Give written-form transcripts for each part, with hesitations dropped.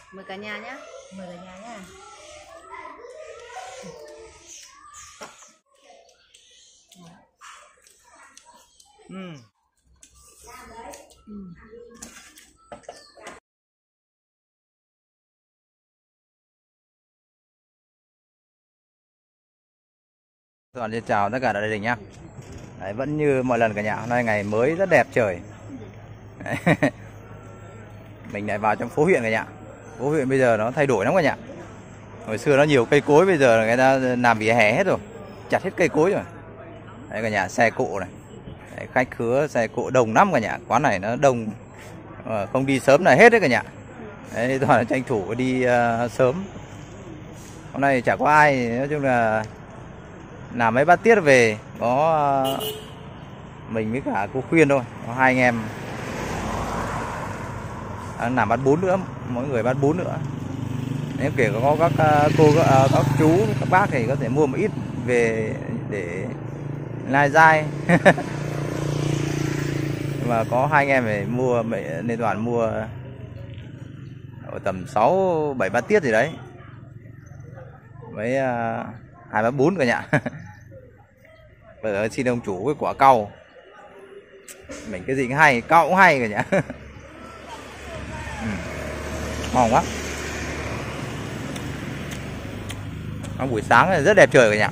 Mời cả nhà nhé. Mời cả nhà nhá. Xin chào tất cả gia đình nhá. Đấy, vẫn như mọi lần cả nhà, hôm nay ngày mới rất đẹp trời. Mình lại vào trong phố huyện cả nhà. Phố huyện bây giờ nó thay đổi lắm cả nhà. Hồi xưa nó nhiều cây cối, bây giờ người ta làm vỉa hè hết rồi, chặt hết cây cối rồi. Đấy cả nhà, xe cộ này. Đấy, khách khứa xe cộ đông lắm cả nhà. Quán này nó đông, không đi sớm là hết đấy cả nhà. Đấy, toàn là tranh thủ đi sớm. Hôm nay chả có ai, nói chung là làm mấy bát tiết về, có mình với cả cô Khuyên thôi, có hai anh em làm bát bún nữa, mỗi người bát bún nữa. Nếu kể có các cô, các chú, các bác thì có thể mua một ít về để lai dai. Mà có hai anh em phải mua, nên toàn mua ở tầm 6-7 bát tiết gì đấy, với 2 bát bún cả nhà. Bây giờ xin ông chủ cái quả cau, mình cái gì cũng hay, cau cũng hay cả nhà. Ngon quá. Buổi sáng này rất đẹp trời cả nhà.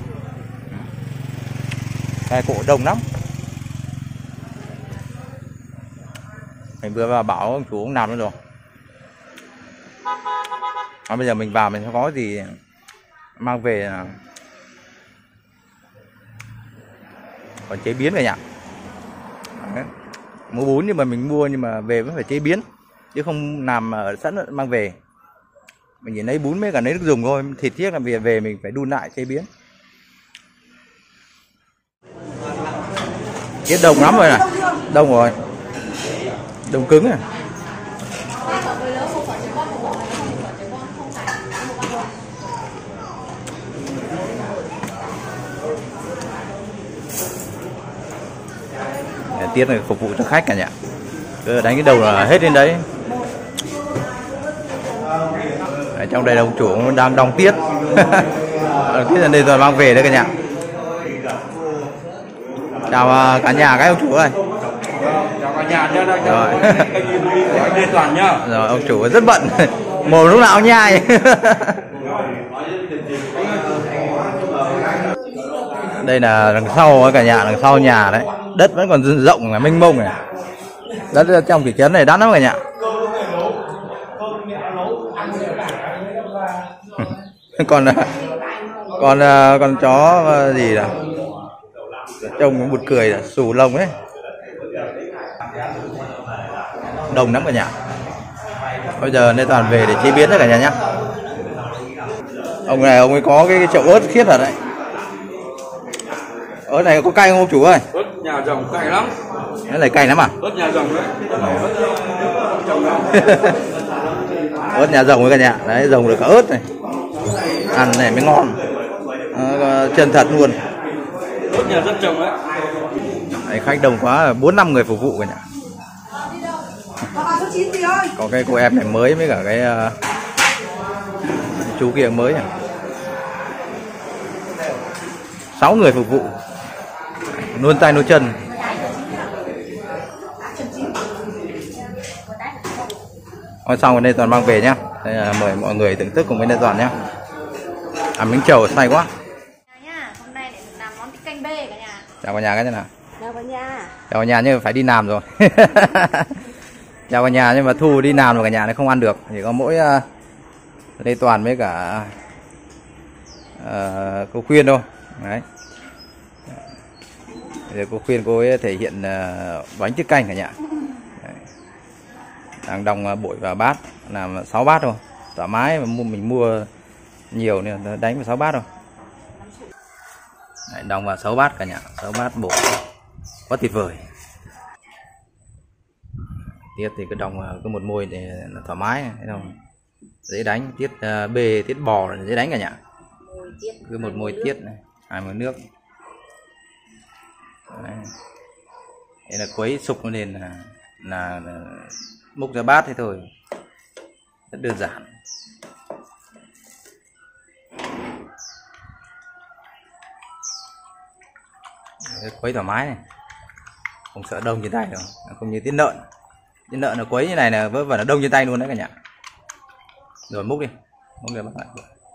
Xe cộ đông lắm. Mình vừa vào bảo ông chủ ông làm nữa rồi. Bây giờ mình vào mình có gì mang về còn chế biến cả nhà. Đấy. Mua bún nhưng mà mình mua, nhưng mà về vẫn phải chế biến, chứ không làm ở sẵn mang về. Mình chỉ lấy bún với cả lấy nước dùng thôi, thịt tiếc là về mình phải đun lại chế biến. Tiết đông lắm rồi này, đông rồi, đông cứng này. Tiết này phục vụ cho khách cả nhà, cứ đánh cái đầu là hết lên đấy. Ở trong đây ông chủ đang đong tiết. Tiết là đây rồi mang về đây cả nhà. Chào cả nhà các ông chủ ơi. Chào cả nhà nhá. Rồi. Toàn nhá. Rồi ông chủ rất bận, mồm lúc nào nhai. Đây là đằng sau cả nhà, đằng sau nhà đấy, đất vẫn còn rộng là mênh mông này. Đất trong thị trấn này đắt lắm cả nhà. Con chó gì là trông nó buồn cười, là xù lông ấy, đông lắm cả nhà. Bây giờ nên toàn về để chế biến đấy cả nhà nhá. Ông này ông ấy có cái chậu ớt khiết thật đấy. Ớt này có cay không ông chủ ơi? Ớt nhà rồng cay lắm. Cái này cay lắm à? Ớt nhà rồng đấy. Ớt nhà rồng với cả nhà. Đấy, rồng được cả ớt này. Ăn này mới ngon. Chân thật luôn. Ớt nhà dân trồng đấy. Đấy, khách đông quá, 4-5 người phục vụ cả nhà. Có cái cô em này mới với cả cái chú kia mới à. 6 người phục vụ, luôn tay luôn chân. Hôm xong ở đây toàn mang về nhá. Đây là mời mọi người thưởng thức cùng với đây toàn nhá. Ăn miếng trầu say quá. Hôm nay để làm món canh bê cả nhà. Chào cả nhà cái nào. Chào cả nhà. Chào cả nhà, nhưng mà phải đi làm rồi. Chào cả nhà, nhưng mà Thu đi làm rồi cả nhà này không ăn được, chỉ có mỗi Lê Toàn với cả cô Khuyên thôi. Đấy. Giờ cô Khuyên cô ấy thể hiện bánh tiết canh cả nhà. Đấy. Đang đong bội vào bát, làm 6 bát thôi, thoải mái. Mà mình mua nhiều nên đánh vào 6 bát thôi. Đấy, đong vào 6 bát cả nhà, 6 bát bột quá tuyệt vời. Tiết thì cứ đong cứ một môi để là thoải mái, thấy không? Dễ đánh. Tiết bê, tiết bò là dễ đánh cả nhà. Cứ một môi tiết này, 2 môi nước. Đấy. Thế là quấy sục nó lên là múc ra bát thế thôi. rất đơn giản. Quấy thoải mái này, không sợ đông trên tay đâu, không như tiết lợn. Tiết lợn nó quấy như này là vớ vẩn nó đông trên tay luôn đấy cả nhà. Rồi múc đi bắt lại.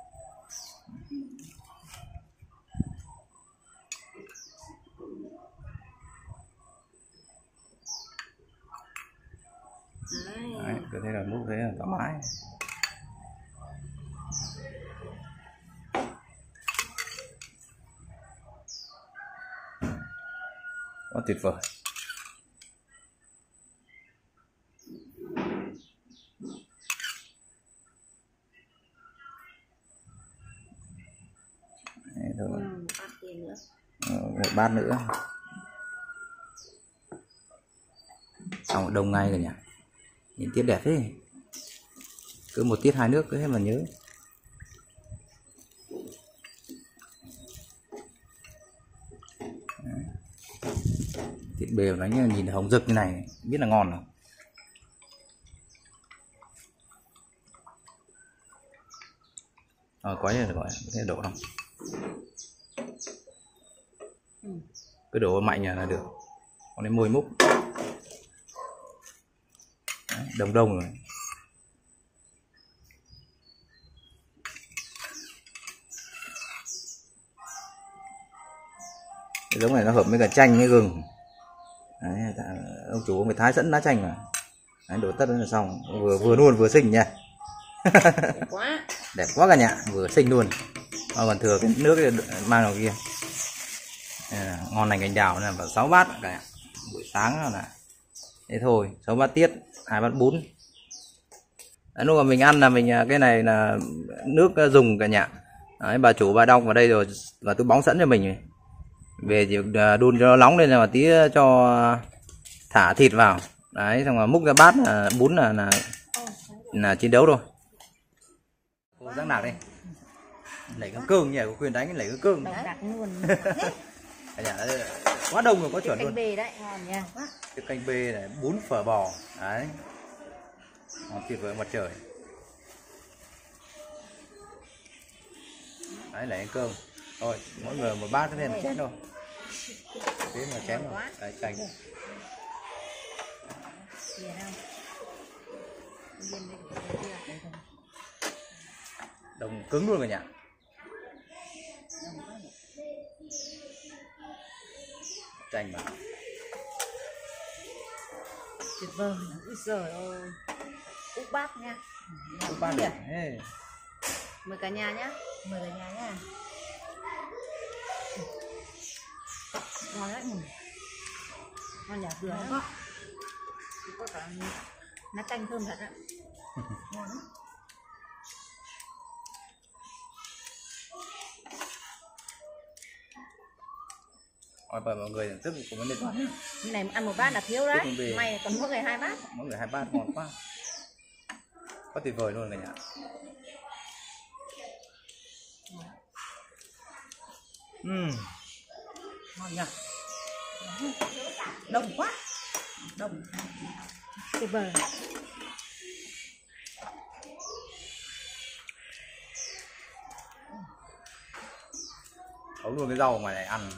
Đấy, cứ thế là múc thế là thoải mái. Quá tuyệt vời. Đấy, thôi. Một bát nữa. Xong rồi đông ngay rồi nhỉ. Nhìn tiết đẹp thế. Cứ một tiết 2 nước cứ thế mà nhớ. Đấy. Thịt bèo đánh nhìn hồng rực như này biết là ngon rồi. Quấy rồi gọi thế đổ không? Cứ đổ mạnh là được. Còn đến môi múc. Đấy, đông đông rồi. Cái giống này nó hợp với cả chanh với gừng. Đấy, ông chủ người Thái dẫn lá chanh mà. Đấy, đổ tất là xong, vừa nuôn vừa xinh nha. Đẹp quá. Đẹp quá cả nhà, vừa xinh luôn. Còn thừa cái nước mang vào kia. Ngon lành cành đào này, vào 6 bát cả. Buổi sáng là thế thôi, 6 bát tiết, 2 bát bún. Đấy, lúc mà mình ăn là mình cái này là nước dùng cả nhà. Đấy, bà chủ bà đong vào đây rồi và tôi bóng sẵn cho mình. Về thì đun cho nó nóng lên rồi tí cho thả thịt vào. Đấy, xong rồi múc ra bát là bún là chiến đấu rồi. Cô rắc nạc đi. Lấy cái cương nhỉ, có quyền đánh lấy cái cương. Đặt luôn. Quá đông rồi, có chuẩn luôn. Canh bê đấy, ngon nha. Cái canh bê này, bún phở bò. Đấy. Ngon tuyệt vời mặt trời. Đấy, lấy cái cơm. Thôi, mỗi người một bát thêm một chén thôi. Thế mà chén rồi. Đấy, chanh. Đồng cứng luôn cả nhà. Chanh mà. Tuyệt vời. Úi giời ơi. Úp bát nha. Úp bát đi. Mời cả nhà nhá. Mời cả nhà nhá. Ngon đấy. Ngon nhỉ, vừa đó. Có cả lá chanh thơm thật ạ. Ngon lắm. Và mọi người thưởng thức của vấn đề toán nhé. Cái này ăn một bát là thiếu đấy. May còn mỗi người 2 bát. Mỗi người 2 bát ngon quá. Quá tuyệt vời luôn cả nhà. Ngon nhỉ. Đông quá. Đông. Tuyệt vời. Ấu luôn cái rau ngoài này ăn.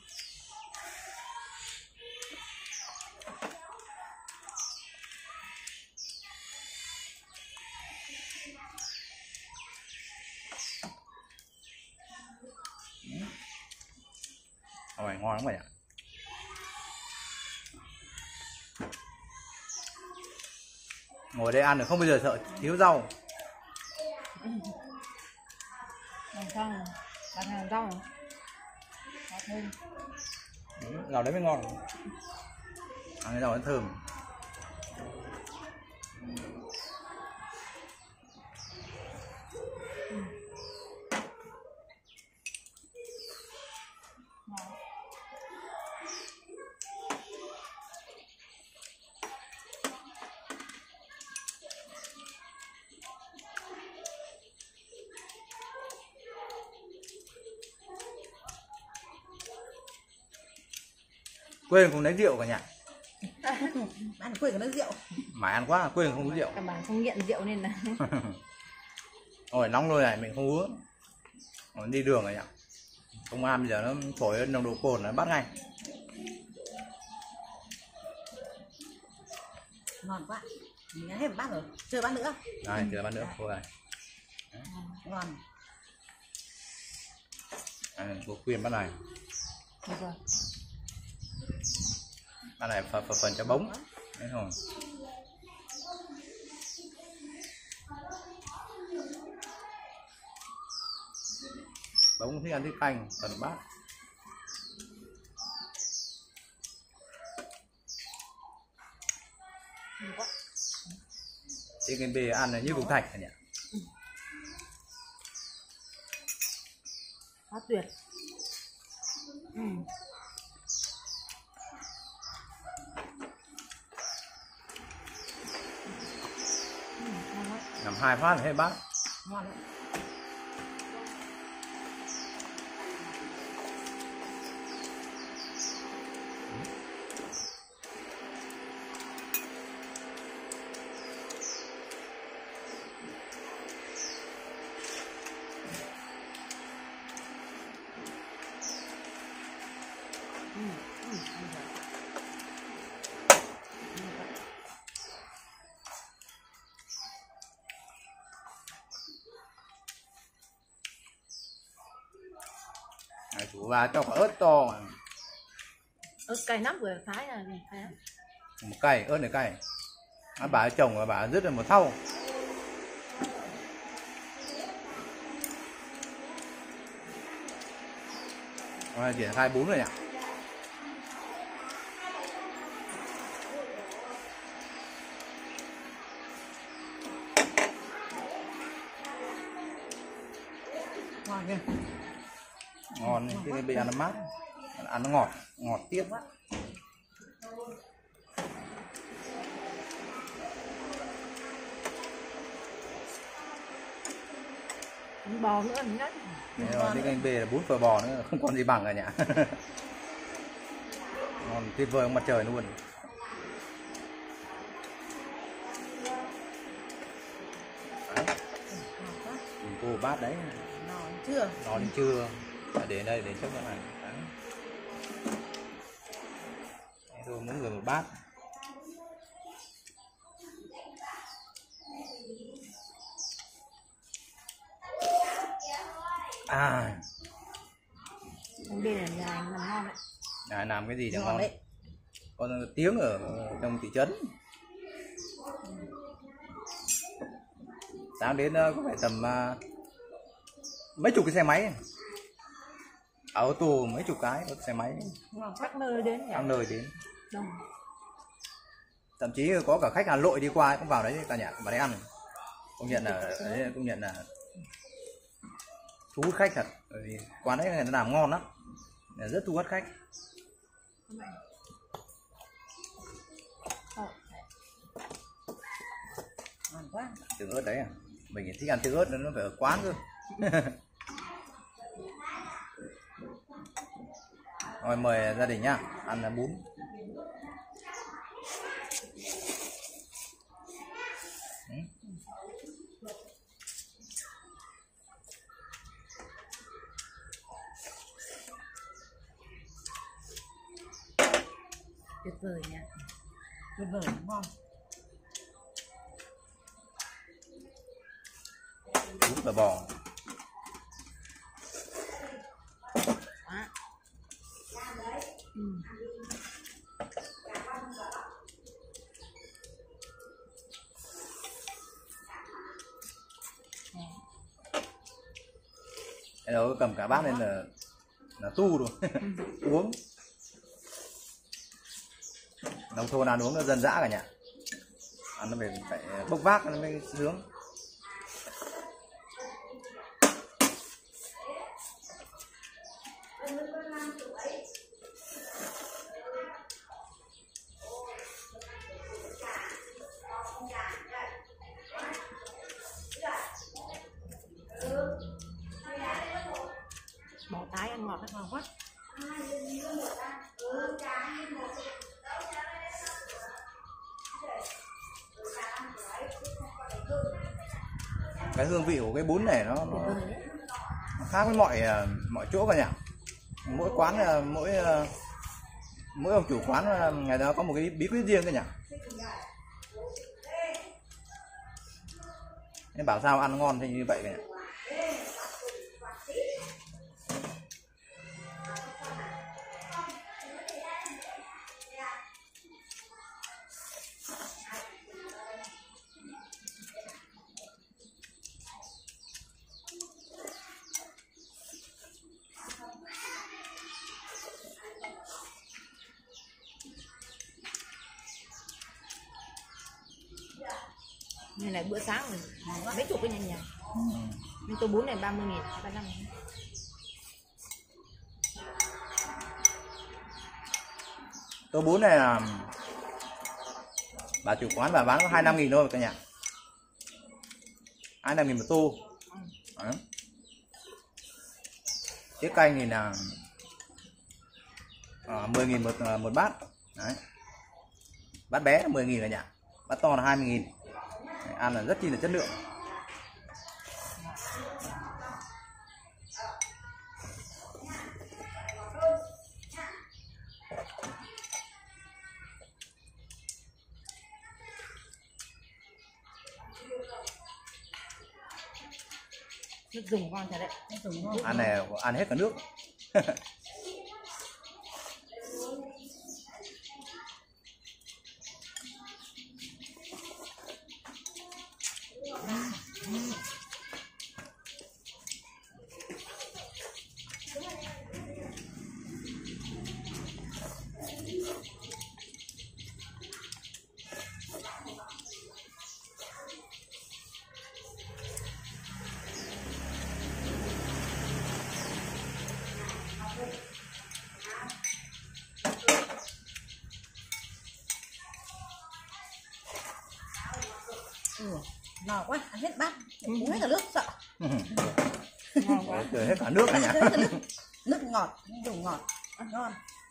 Ôi, ngon lắm vậy ạ. Ngồi đây ăn được không bao giờ sợ thiếu rau. Làm xong, làm rau. Thêm. Rau đấy mới ngon. Ăn cái rau nó thơm. Quên không lấy rượu cả nhà. Ăn quên cái nước rượu. Mãi ăn quá quên không uống rượu. Các bạn không nghiện rượu nên là Ôi nóng luôn này mình không uống. Còn đi đường rồi nhỉ. Công an bây giờ nó thổi nồng độ cồn nó bắt ngay. ngon quá. Mình ăn hết một bát rồi. Chưa bát nữa. Đây, chờ bát nữa thôi này. Ngon. Cô khuyên bát này. Được rồi. Bát này phần cho bóng. Đấy không? Bóng thích ăn thích canh, phần bát. Ngon quá. Trên cái bề ăn là như cục thạch nhỉ. Quá tuyệt. Ngon quá. Làm 2 phát là hết bát. Ngon lắm. Chủ bà cho quả ớt to mà. Cay lắm rồi, phái là cay lắm. Một cây, ớt này cây. Bà trồng và bà rứt ra một thau. Rồi triển khai bún rồi nhỉ. Ngon nhỉ. Ngon, cái bị ăn nó mát. Ăn nó ngọt, ngọt tiếp quá. Bò nữa nhất. Cái canh bê là bún phở bò nữa, không còn gì bằng cả nhỉ. Ngon tuyệt vời mặt trời luôn. Cô bát đấy. Non chưa? Non chưa? Để đây để trước cái này. Tôi muốn người một bát. Không biết là nhà anh làm ngon đấy. Làm cái gì cho Ngon ngon đấy. Có tiếng ở trong thị trấn. Sáng đến có phải tầm mấy chục cái xe máy. Ở ô tô mấy chục cái xe máy. Ngon các nơi đến nhỉ? Các nơi đến. Đông. Thậm chí có cả khách Hà Nội đi qua cũng vào đấy cả nhà vào đấy ăn. Công nhận là thu hút khách thật. Bởi vì quán đấy người ta làm ngon lắm, rất thu hút khách. Ngon quá. Tương ớt đấy à? Mình thích ăn tương ớt nó phải ở quán cơ. Rồi mời gia đình nhá, ăn là bún. Tuyệt vời nha. Tuyệt vời, ngon. Bún phở bò. Cái đó cầm cả bát lên là tu rồi. Uống. Nông thôn ăn uống nó dân dã cả nhà. Ăn nó phải bốc vác nó mới sướng. Bò tái ăn ngọt, ngon quá. cái hương vị của cái bún này nó khác với mọi chỗ cả nhà. Mỗi quán mỗi ông chủ quán người ta có một cái bí quyết riêng cả nhà. Nên bảo sao ăn ngon thì như vậy cả nhà. Này này bữa sáng rồi mấy chục cái nhà. Nhưng tô bún này 30.000, 35.000. Tô bún này là bà chủ quán bà bán có 25.000 thôi cả nhà. 25.000 một tô. Đấy. Tiết canh thì là 10.000 một bát. Đấy. Bát bé là 10.000 cả nhà. Bát to là 20.000. Ăn là rất chi là chất lượng. Nước dùng ngon thật đấy. Nước dùng ngon. Ăn này ăn hết cả nước. No quá, ăn hết bát, uống hết cả nước sợ. Ngon quá. Hết cả nước cả nhà. Nước ngọt, đủ ngọt, ăn ngon.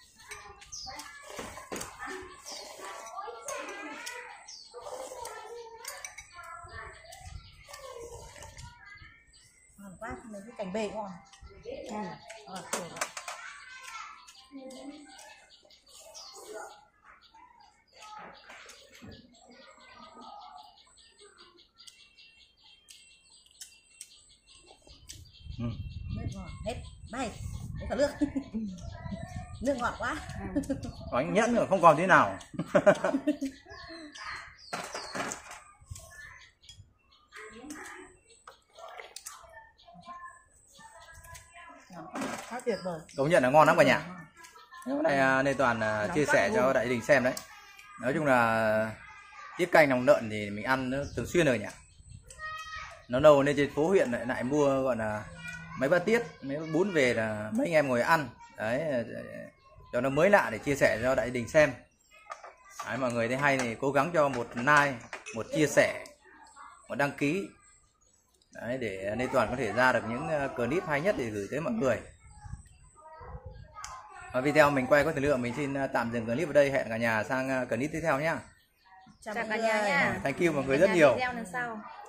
Ngon quá, mấy cái cành bê ngon. Ngon. Nước ngọt, hết, bay, hết cả nước. Nước ngọt quá. Bánh nhẫn rồi không còn thế nào. Quá tuyệt vời. Công nhận là ngon lắm cả nhà. Hôm nay Lê Toàn chia sẻ cho đại đình xem đấy. Nói chung là tiết canh lòng lợn thì mình ăn nó thường xuyên rồi nhỉ. Nó nâu nên trên phố huyện lại mua gọi là mấy bát tiết, mấy bát bún về là mấy anh em ngồi ăn. Đấy, cho nó mới lạ để chia sẻ cho đại đình xem. Đấy, mọi người thấy hay thì cố gắng cho một like, một chia sẻ, một đăng ký. Đấy, để Lê Toàn có thể ra được những clip hay nhất để gửi tới mọi người. Và video mình quay có thời lượng, mình xin tạm dừng clip ở đây. Hẹn cả nhà sang clip tiếp theo nhé. Chào cả nhà nha. Thank you mọi người rất nhiều. Video lần sau.